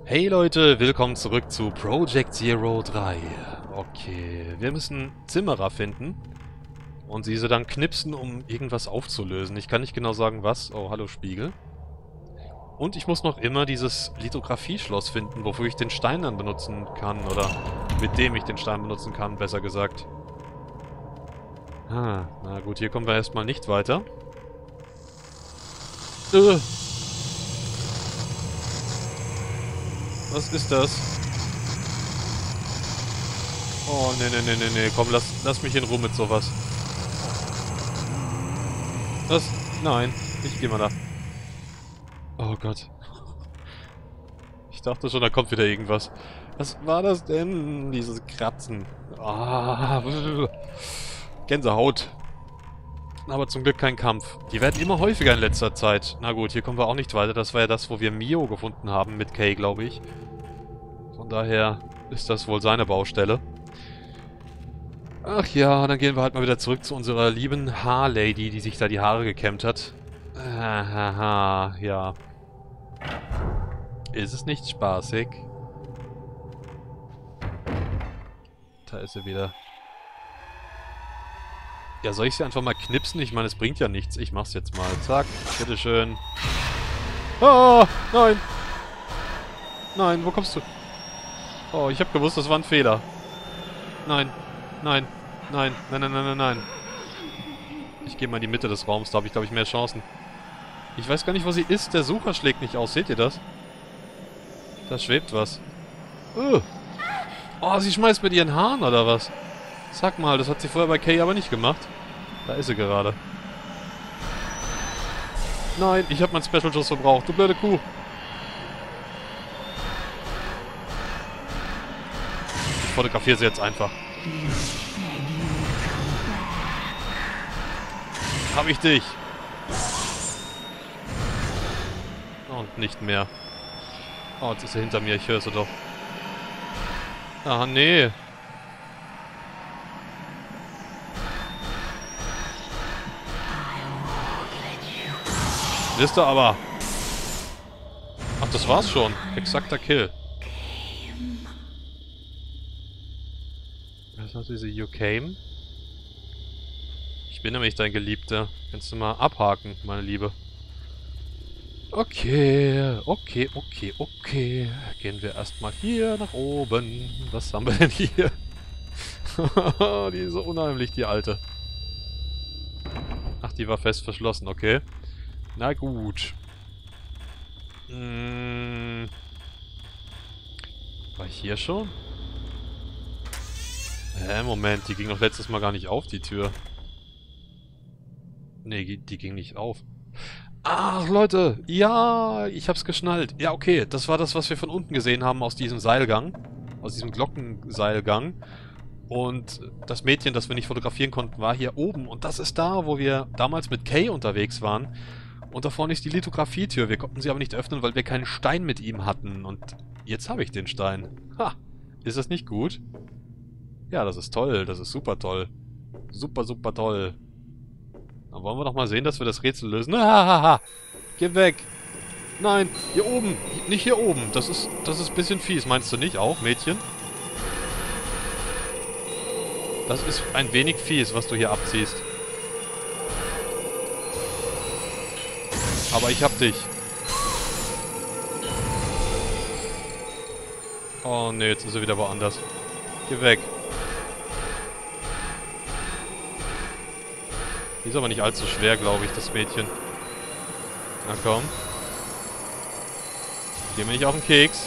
Hey Leute, willkommen zurück zu Project Zero 3. Okay, wir müssen Zimmerer finden und diese dann knipsen, um irgendwas aufzulösen. Ich kann nicht genau sagen, was. Oh, hallo Spiegel. Und ich muss noch immer dieses Lithografie-Schloss finden, wofür ich den Stein dann benutzen kann, oder mit dem ich den Stein benutzen kann, besser gesagt. Na gut, hier kommen wir erstmal nicht weiter. Was ist das? Oh, nee, komm, lass mich in Ruhe mit sowas. Nein, ich geh mal da. Oh Gott. Ich dachte schon, da kommt wieder irgendwas. Was war das denn? Dieses Kratzen. Ah, Gänsehaut. Aber zum Glück kein Kampf. Die werden immer häufiger in letzter Zeit. Na gut, hier kommen wir auch nicht weiter. Das war ja das, wo wir Mio gefunden haben mit Kay, glaube ich. Von daher ist das wohl seine Baustelle. Ach ja, dann gehen wir halt mal wieder zurück zu unserer lieben Haarlady, die sich da die Haare gekämmt hat. Haha, ja. Ist es nicht spaßig? Da ist sie wieder. Ja, soll ich sie einfach mal knipsen? Ich meine, es bringt ja nichts. Ich mach's jetzt mal. Zack, bitteschön. Oh, nein! Nein, wo kommst du? Oh, ich hab gewusst, das war ein Fehler. Nein, nein, nein, nein, nein, nein, nein, nein. Ich gehe mal in die Mitte des Raums, da habe ich, glaube ich, mehr Chancen. Ich weiß gar nicht, wo sie ist. Der Sucher schlägt nicht aus. Seht ihr das? Da schwebt was. Oh, sie schmeißt mit ihren Haaren, oder was? Sag mal, das hat sie vorher bei Kay aber nicht gemacht. Da ist sie gerade. Nein, ich habe meinen Special Schuss verbraucht. Du blöde Kuh. Ich fotografiere sie jetzt einfach. Hab ich dich. Und nicht mehr. Oh, jetzt ist er hinter mir. Ich höre sie doch. Ah, nee. Wisst ihr aber. Ach, das war's schon. Exakter Kill. Was hat diese You Came? Ich bin nämlich dein Geliebter. Kannst du mal abhaken, meine Liebe. Okay. Gehen wir erstmal hier nach oben. Was haben wir denn hier? Die ist so unheimlich, die Alte. Ach, die war fest verschlossen, okay. Na gut. War ich hier schon? Moment, die ging doch letztes Mal gar nicht auf, die Tür. Nee, die ging nicht auf. Ach, Leute, ja, ich hab's geschnallt. Ja, okay, das war das, was wir von unten gesehen haben aus diesem Seilgang. Aus diesem Glockenseilgang. Und das Mädchen, das wir nicht fotografieren konnten, war hier oben. Und das ist da, wo wir damals mit Kay unterwegs waren. Und da vorne ist die Lithografietür. Wir konnten sie aber nicht öffnen, weil wir keinen Stein mit ihm hatten. Und jetzt habe ich den Stein. Ha! Ist das nicht gut? Ja, das ist toll. Das ist super toll. Super, super toll. Dann wollen wir doch mal sehen, dass wir das Rätsel lösen. Hahaha! Geh weg! Nein! Hier oben! Nicht hier oben! Das ist ein bisschen fies. Meinst du nicht auch, Mädchen? Das ist ein wenig fies, was du hier abziehst. Aber ich hab dich. Oh ne, jetzt ist er wieder woanders. Geh weg. Die ist aber nicht allzu schwer, glaube ich, das Mädchen. Na komm. Geh mir nicht auf den Keks.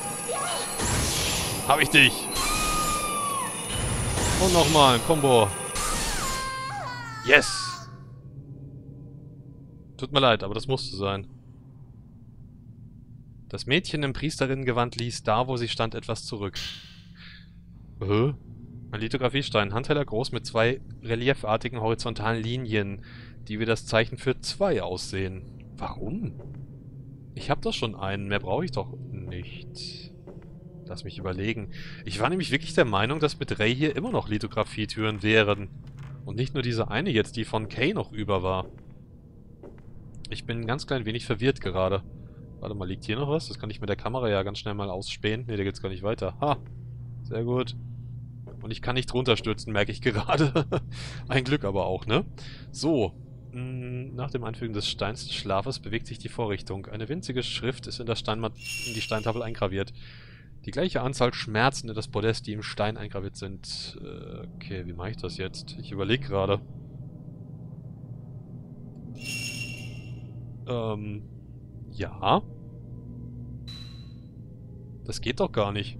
Hab ich dich. Und nochmal ein Combo. Yes! Tut mir leid, aber das musste sein. Das Mädchen im Priesterinnengewand ließ da, wo sie stand, etwas zurück. Ein Lithografiestein, Handteller groß mit zwei reliefartigen horizontalen Linien, die wie das Zeichen für 2 aussehen. Warum? Ich habe doch schon einen, mehr brauche ich doch nicht. Lass mich überlegen. Ich war nämlich wirklich der Meinung, dass mit Ray hier immer noch Lithografietüren wären. Und nicht nur diese eine jetzt, die von Kay noch über war. Ich bin ein ganz klein wenig verwirrt gerade. Warte mal, liegt hier noch was? Das kann ich mit der Kamera ja ganz schnell mal ausspähen. Ne, da geht's gar nicht weiter. Ha! Sehr gut. Und ich kann nicht runterstürzen, merke ich gerade. Ein Glück aber auch, ne? So. Nach dem Einfügen des Steins des Schlafes bewegt sich die Vorrichtung. Eine winzige Schrift ist in die Steintafel eingraviert. Die gleiche Anzahl Schmerzen in das Podest, die im Stein eingraviert sind. Okay, wie mache ich das jetzt? Ich überlege gerade. Ja. Das geht doch gar nicht.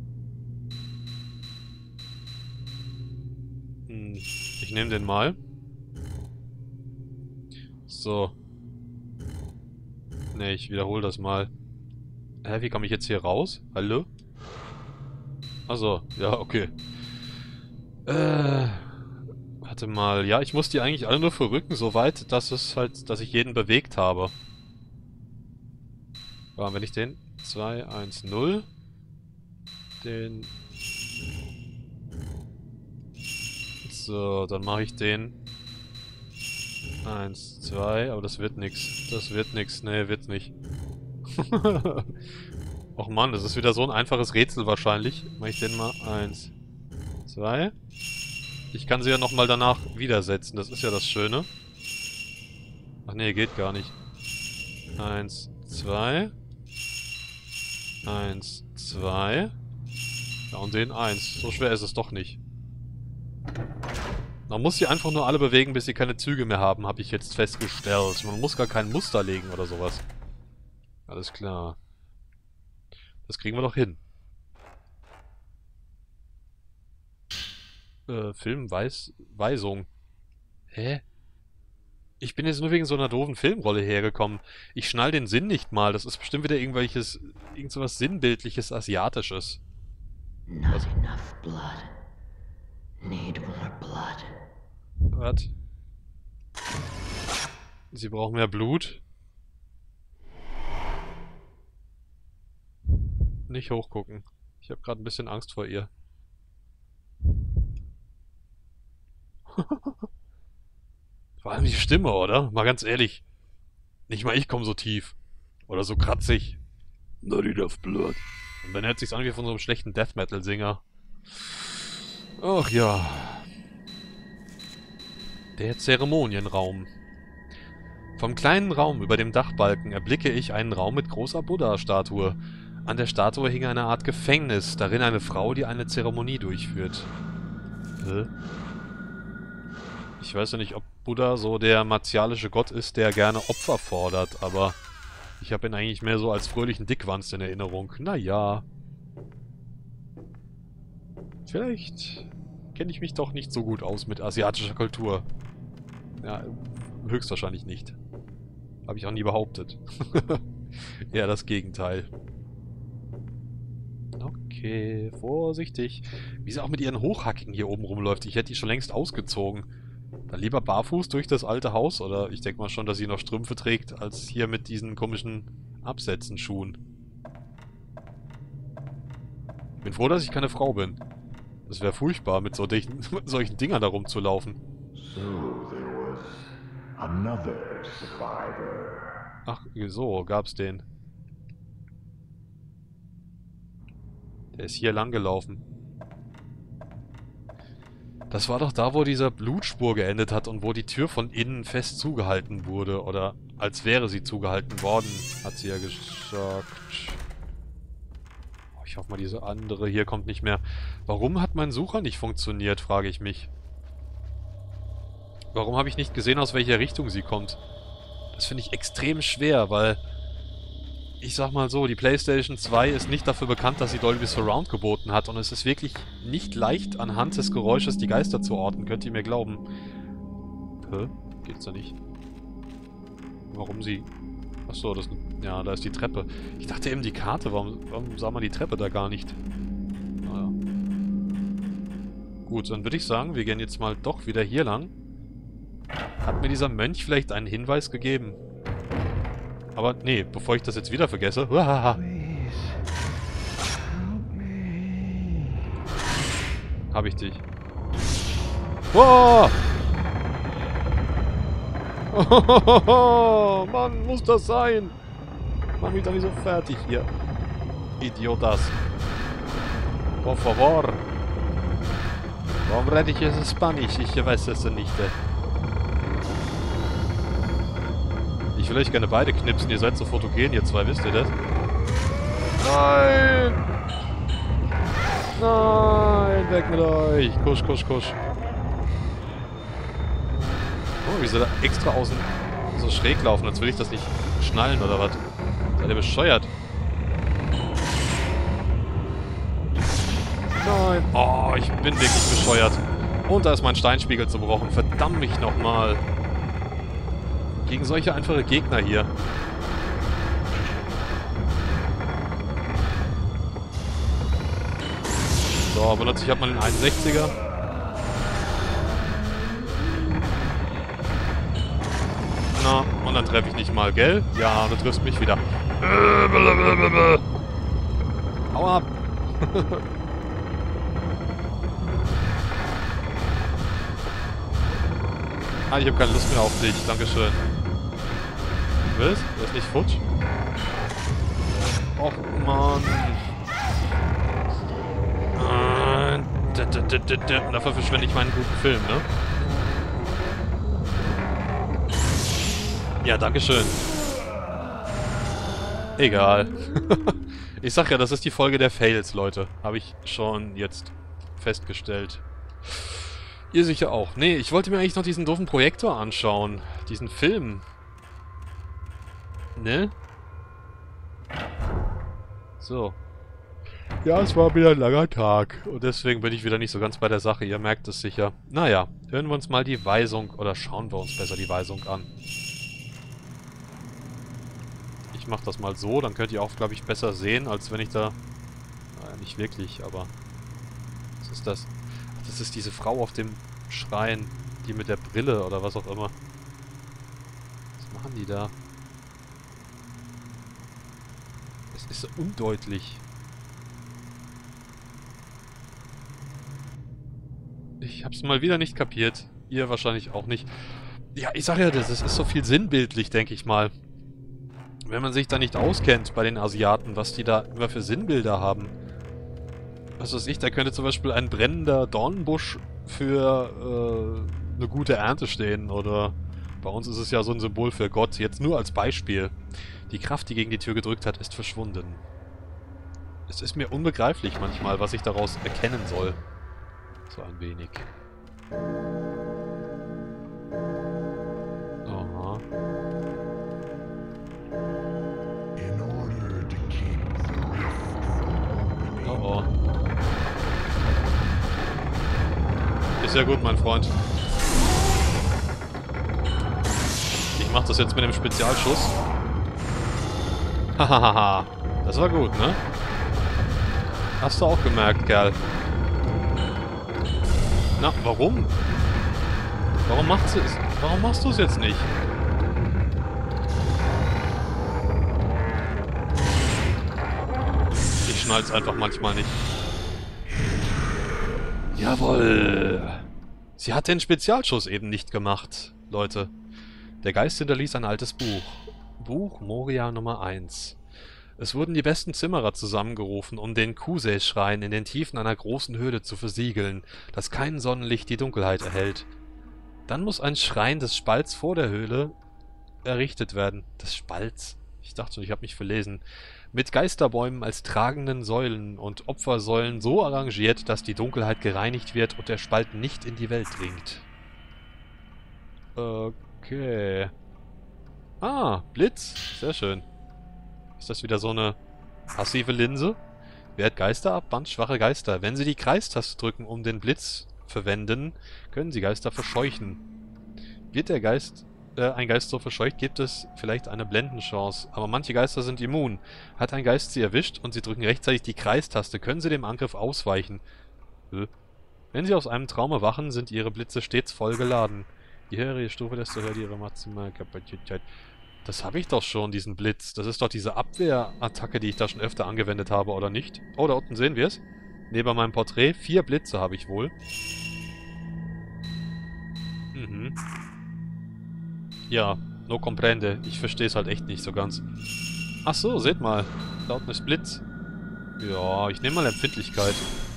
Ich nehme den mal. So. Ne, ich wiederhole das mal. Hä, wie komme ich jetzt hier raus? Hallo? Achso, ja, okay. Warte mal. Ja, ich muss die eigentlich alle nur verrücken, soweit, dass ich jeden bewegt habe. Ja, wenn ich den 2, 1, 0 den... So, dann mache ich den 1, 2, aber das wird nix. Das wird nix. Nee, wird's nicht. Och Mann, das ist wieder so ein einfaches Rätsel wahrscheinlich. Mache ich den mal 1, 2. Ich kann sie ja nochmal danach widersetzen, das ist ja das Schöne. Ach nee, geht gar nicht. 1, 2. 1, 2. Ja, und den 1. So schwer ist es doch nicht. Man muss sie einfach nur alle bewegen, bis sie keine Züge mehr haben, habe ich jetzt festgestellt. Man muss gar kein Muster legen oder sowas. Alles klar. Das kriegen wir doch hin. Filmweisung. Hä? Ich bin jetzt nur wegen so einer doofen Filmrolle hergekommen. Ich schnall den Sinn nicht mal. Das ist bestimmt wieder irgend so was Sinnbildliches, Asiatisches. Not enough blood. Need more blood. Was? Sie brauchen mehr Blut? Nicht hochgucken. Ich habe gerade ein bisschen Angst vor ihr. Vor allem die Stimme, oder? Mal ganz ehrlich. Nicht mal ich komme so tief. Oder so kratzig. Not enough blood. Und dann hört sich's an wie von so einem schlechten Death Metal Singer. Ach ja. Der Zeremonienraum. Vom kleinen Raum über dem Dachbalken erblicke ich einen Raum mit großer Buddha-Statue. An der Statue hing eine Art Gefängnis, darin eine Frau, die eine Zeremonie durchführt. Ich weiß ja nicht, ob Buddha so der martialische Gott ist, der gerne Opfer fordert, aber ich habe ihn eigentlich mehr so als fröhlichen Dickwanst in Erinnerung. Naja. Vielleicht kenne ich mich doch nicht so gut aus mit asiatischer Kultur. Ja, höchstwahrscheinlich nicht. Habe ich auch nie behauptet. Eher das Gegenteil. Okay, vorsichtig. Wie sie auch mit ihren Hochhackigen hier oben rumläuft. Ich hätte die schon längst ausgezogen. Dann lieber barfuß durch das alte Haus, oder ich denke mal schon, dass sie noch Strümpfe trägt, als hier mit diesen komischen Absätzen-Schuhen. Ich bin froh, dass ich keine Frau bin. Das wäre furchtbar, mit solchen Dingern da rumzulaufen. So there was another survivor. Ach, so gab's den. Der ist hier lang gelaufen. Das war doch da, wo diese Blutspur geendet hat und wo die Tür von innen fest zugehalten wurde. Oder als wäre sie zugehalten worden, hat sie ja gesagt. Oh, ich hoffe mal, diese andere hier kommt nicht mehr. Warum hat mein Sucher nicht funktioniert, frage ich mich. Warum habe ich nicht gesehen, aus welcher Richtung sie kommt? Das finde ich extrem schwer, weil... Ich sag mal so, die PlayStation 2 ist nicht dafür bekannt, dass sie Dolby Surround geboten hat. Und es ist wirklich nicht leicht, anhand des Geräusches die Geister zu orten. Könnt ihr mir glauben. Hä? Geht's da nicht? Warum sie... Achso, das... Ja, da ist die Treppe. Ich dachte eben die Karte. Warum sah man die Treppe da gar nicht? Naja. Gut, dann würde ich sagen, wir gehen jetzt mal doch wieder hier lang. Hat mir dieser Mönch vielleicht einen Hinweis gegeben? Aber nee, bevor ich das jetzt wieder vergesse. Hab ich dich. Wow! Mann, muss das sein? Mach mich doch nicht so fertig hier. Idiotas. Por favor. Warum rede ich jetzt Spanisch? Ich weiß es nicht. Ich will euch gerne beide knipsen. Ihr seid so fotogen, ihr zwei, wisst ihr das? Nein! Nein! Weg mit euch! Kusch, kusch, kusch. Oh, wie sie da extra außen so schräg laufen, als will ich das nicht schnallen oder was? Seid ihr bescheuert? Nein! Oh, ich bin wirklich bescheuert. Und da ist mein Steinspiegel zerbrochen. Verdammt mich nochmal. Gegen solche einfache Gegner hier. So, benutze ich halt mal den 61er. Na, und dann treffe ich nicht mal, gell? Ja, du triffst mich wieder. Hau ab! Ah, ich habe keine Lust mehr auf dich. Dankeschön. Was? Du ist nicht futsch? Och, Mann. Dafür verschwende ich meinen guten Film, ne? Ja, dankeschön. Egal. Ich sag ja, das ist die Folge der Fails, Leute. Habe ich schon jetzt festgestellt. Ihr sicher auch. Nee, ich wollte mir eigentlich noch diesen doofen Projektor anschauen. Diesen Film. Ne? So. Ja, es war wieder ein langer Tag. Und deswegen bin ich wieder nicht so ganz bei der Sache. Ihr merkt es sicher. Naja, hören wir uns mal die Weisung, oder schauen wir uns besser die Weisung an. Ich mache das mal so, dann könnt ihr auch, glaube ich, besser sehen, als wenn ich da... Naja, nicht wirklich, aber... Was ist das? Ach, das ist diese Frau auf dem Schrein. Die mit der Brille oder was auch immer. Was machen die da? Es ist so undeutlich. Ich hab's mal wieder nicht kapiert. Ihr wahrscheinlich auch nicht. Ja, ich sag ja, das ist so viel sinnbildlich, denke ich mal. Wenn man sich da nicht auskennt bei den Asiaten, was die da immer für Sinnbilder haben. Was weiß ich, da könnte zum Beispiel ein brennender Dornenbusch für eine gute Ernte stehen. Oder bei uns ist es ja so ein Symbol für Gott. Jetzt nur als Beispiel. Die Kraft, die gegen die Tür gedrückt hat, ist verschwunden. Es ist mir unbegreiflich manchmal, was ich daraus erkennen soll. So ein wenig. Aha. Oh oh. Ist ja gut, mein Freund. Ich mach das jetzt mit dem Spezialschuss. Hahaha. Das war gut, ne? Hast du auch gemerkt, Kerl. Na, warum? Warum machst du es? Warum machst du es jetzt nicht? Ich schnall's einfach manchmal nicht. Jawohl! Sie hat den Spezialschuss eben nicht gemacht, Leute. Der Geist hinterließ ein altes Buch. Buch Moria Nummer 1. Es wurden die besten Zimmerer zusammengerufen, um den Kusei-Schrein in den Tiefen einer großen Höhle zu versiegeln, dass kein Sonnenlicht die Dunkelheit erhellt. Dann muss ein Schrein des Spalts vor der Höhle errichtet werden. Des Spalts? Ich dachte schon, ich habe mich verlesen. Mit Geisterbäumen als tragenden Säulen und Opfersäulen so arrangiert, dass die Dunkelheit gereinigt wird und der Spalt nicht in die Welt dringt. Okay. Ah, Blitz. Sehr schön. Ist das wieder so eine passive Linse? Wehrt Geister ab, bannt schwache Geister. Wenn Sie die Kreistaste drücken, um den Blitz verwenden, können Sie Geister verscheuchen. Wird der Geist, ein Geist so verscheucht, gibt es vielleicht eine Blendenchance. Aber manche Geister sind immun. Hat ein Geist Sie erwischt und Sie drücken rechtzeitig die Kreistaste, können Sie dem Angriff ausweichen. Wenn Sie aus einem Traum erwachen, sind Ihre Blitze stets voll geladen. Je höhere die Stufe, desto höher Ihre maximale Kapazität. Das habe ich doch schon, diesen Blitz. Das ist doch diese Abwehrattacke, die ich da schon öfter angewendet habe, oder nicht? Oh, da unten sehen wir es. Neben meinem Porträt 4 Blitze habe ich wohl. Mhm. Ja, no comprende. Ich verstehe es halt echt nicht so ganz. Ach so, seht mal. Lautnis Blitz. Ja, ich nehme mal Empfindlichkeit.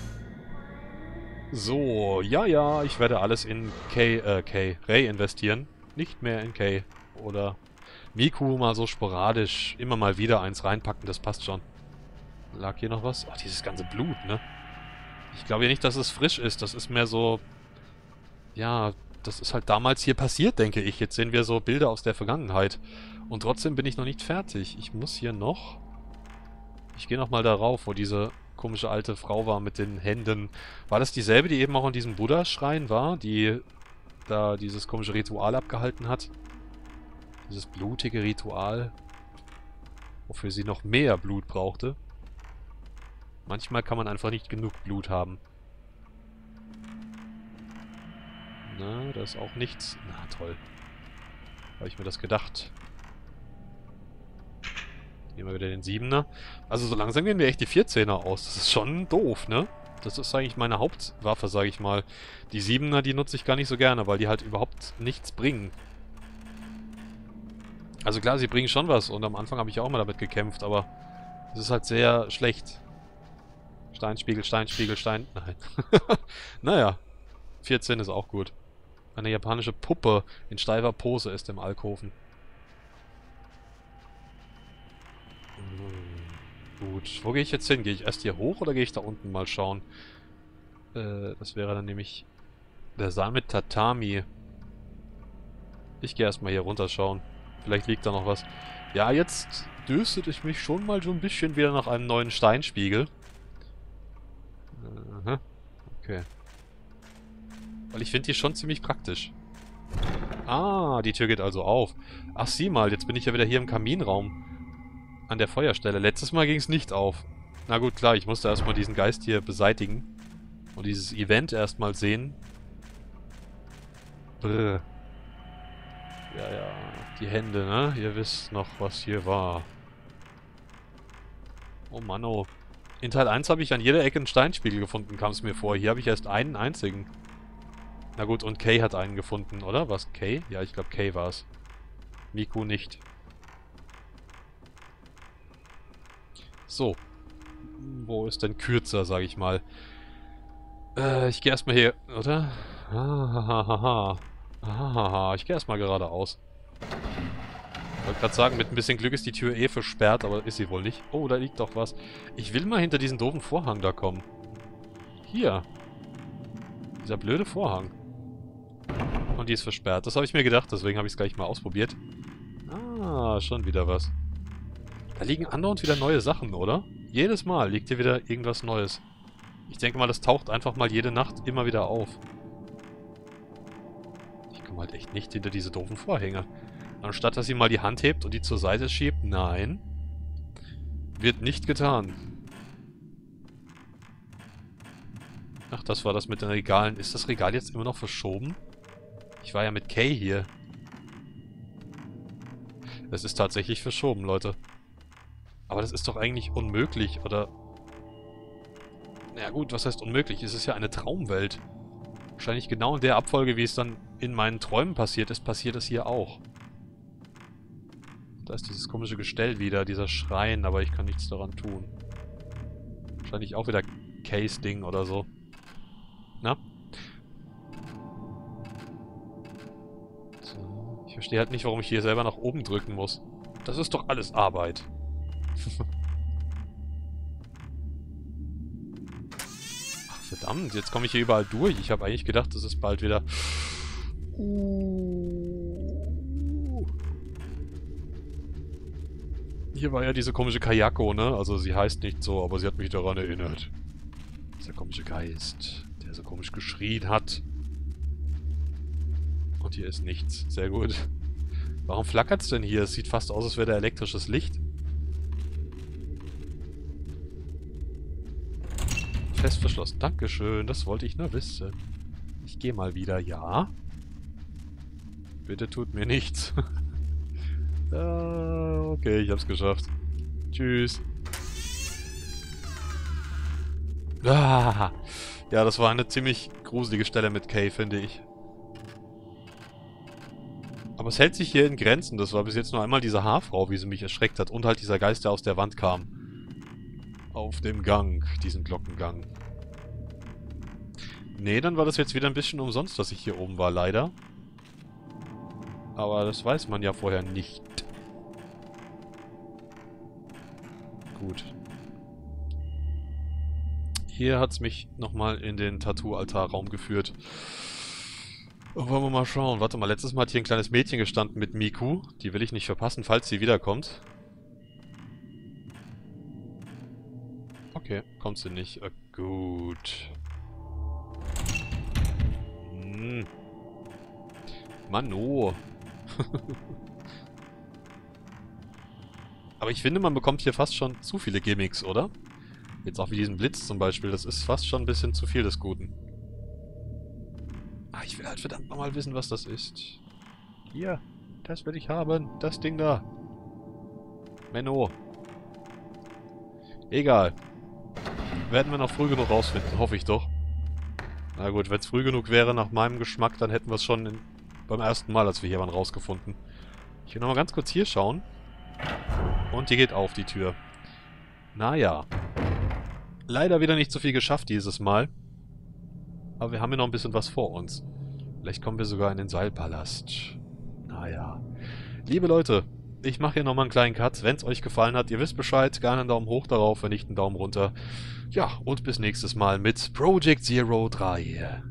So, ja, ich werde alles in Ray investieren. Nicht mehr in Kay. Oder Miku mal so sporadisch immer mal wieder eins reinpacken, das passt schon. Lag hier noch was? Ach, dieses ganze Blut, ne? Ich glaube ja nicht, dass es frisch ist. Das ist mehr so... Ja, das ist halt damals hier passiert, denke ich. Jetzt sehen wir so Bilder aus der Vergangenheit. Und trotzdem bin ich noch nicht fertig. Ich muss hier noch... Ich gehe nochmal darauf, wo diese komische alte Frau war mit den Händen. War das dieselbe, die eben auch in diesem Buddha-Schrein war? Die da dieses komische Ritual abgehalten hat? Dieses blutige Ritual. Wofür sie noch mehr Blut brauchte. Manchmal kann man einfach nicht genug Blut haben. Na, da ist auch nichts. Na, toll. Habe ich mir das gedacht. Nehmen wir wieder den 7er. Also so langsam gehen wir echt die 14er aus. Das ist schon doof, ne? Das ist eigentlich meine Hauptwaffe, sage ich mal. Die 7er, die nutze ich gar nicht so gerne, weil die halt überhaupt nichts bringen. Also klar, sie bringen schon was und am Anfang habe ich auch mal damit gekämpft, aber es ist halt sehr schlecht. Steinspiegel, Steinspiegel, Stein... Nein. Naja, 14 ist auch gut. Eine japanische Puppe in steifer Pose ist im Alkoven. Gut, wo gehe ich jetzt hin? Gehe ich erst hier hoch oder gehe ich da unten mal schauen? Das wäre dann nämlich der Saal mit Tatami. Ich gehe erstmal hier runter schauen. Vielleicht liegt da noch was. Ja, jetzt dürstet ich mich schon mal so ein bisschen wieder nach einem neuen Steinspiegel. Aha. Okay. Weil ich finde die schon ziemlich praktisch. Ah, die Tür geht also auf. Ach, sieh mal, jetzt bin ich ja wieder hier im Kaminraum. An der Feuerstelle. Letztes Mal ging es nicht auf. Na gut, klar, ich musste erstmal diesen Geist hier beseitigen. Und dieses Event erstmal sehen. Brr. Ja, die Hände, ne? Ihr wisst noch, was hier war. Oh Mann, oh. In Teil 1 habe ich an jeder Ecke einen Steinspiegel gefunden, kam es mir vor. Hier habe ich erst einen einzigen. Na gut, und Kay hat einen gefunden, oder? Was, Kay? Ja, ich glaube Kay war es. Miku nicht. So. Wo ist denn kürzer, sage ich mal? Ich gehe erstmal hier, oder? Ich gehe erstmal geradeaus. Ich wollte gerade sagen, mit ein bisschen Glück ist die Tür eh versperrt, aber ist sie wohl nicht. Oh, da liegt doch was. Ich will mal hinter diesen doofen Vorhang da kommen. Hier. Dieser blöde Vorhang. Und die ist versperrt. Das habe ich mir gedacht, deswegen habe ich es gleich mal ausprobiert. Ah, schon wieder was. Da liegen andauernd wieder neue Sachen, oder? Jedes Mal liegt hier wieder irgendwas Neues. Ich denke mal, das taucht einfach mal jede Nacht immer wieder auf. Ich komme halt echt nicht hinter diese doofen Vorhänge. Anstatt, dass sie mal die Hand hebt und die zur Seite schiebt, nein. Wird nicht getan. Ach, das war das mit den Regalen. Ist das Regal jetzt immer noch verschoben? Ich war ja mit Kay hier. Es ist tatsächlich verschoben, Leute. Aber das ist doch eigentlich unmöglich, oder? Na gut, was heißt unmöglich? Es ist ja eine Traumwelt. Wahrscheinlich genau in der Abfolge, wie es dann in meinen Träumen passiert ist, passiert es hier auch. Da ist dieses komische Gestell wieder, dieser Schrein, aber ich kann nichts daran tun. Wahrscheinlich auch wieder Case-Ding oder so. Na? So. Ich verstehe halt nicht, warum ich hier selber nach oben drücken muss. Das ist doch alles Arbeit. Ach verdammt, jetzt komme ich hier überall durch. Ich habe eigentlich gedacht, das ist bald wieder... Hier war ja diese komische Kayako, ne? Also sie heißt nicht so, aber sie hat mich daran erinnert. Dieser komische Geist, der so komisch geschrien hat. Und hier ist nichts. Sehr gut. Warum flackert es denn hier? Es sieht fast aus, als wäre da elektrisches Licht. Fest verschlossen. Dankeschön, das wollte ich nur wissen. Ich gehe mal wieder. Ja? Bitte tut mir nichts. Okay, ich hab's geschafft. Tschüss. Ah, ja, das war eine ziemlich gruselige Stelle mit Kay, finde ich. Aber es hält sich hier in Grenzen. Das war bis jetzt nur einmal diese Haarfrau, wie sie mich erschreckt hat. Und halt dieser Geist, der aus der Wand kam. Auf dem Gang, diesen Glockengang. Nee, dann war das jetzt wieder ein bisschen umsonst, dass ich hier oben war, leider. Aber das weiß man ja vorher nicht. Gut. Hier hat es mich nochmal in den Tattoo-Altarraum geführt. Wollen wir mal schauen. Warte mal, letztes Mal hat hier ein kleines Mädchen gestanden mit Miku. Die will ich nicht verpassen, falls sie wiederkommt. Okay, kommt sie nicht. Gut. Mano. Aber ich finde, man bekommt hier fast schon zu viele Gimmicks, oder? Jetzt auch wie diesen Blitz zum Beispiel. Das ist fast schon ein bisschen zu viel des Guten. Ah, ich will halt verdammt nochmal wissen, was das ist. Hier, das will ich haben. Das Ding da. Menno. Egal. Werden wir noch früh genug rausfinden, hoffe ich doch. Na gut, wenn es früh genug wäre nach meinem Geschmack, dann hätten wir es schon beim ersten Mal, als wir hier waren, rausgefunden. Ich will nochmal ganz kurz hier schauen. Und die geht auf, die Tür. Naja. Leider wieder nicht so viel geschafft dieses Mal. Aber wir haben ja noch ein bisschen was vor uns. Vielleicht kommen wir sogar in den Seilpalast. Naja. Liebe Leute, ich mache hier nochmal einen kleinen Cut. Wenn es euch gefallen hat, ihr wisst Bescheid. Gerne einen Daumen hoch darauf, wenn nicht einen Daumen runter. Ja, und bis nächstes Mal mit Project Zero 3.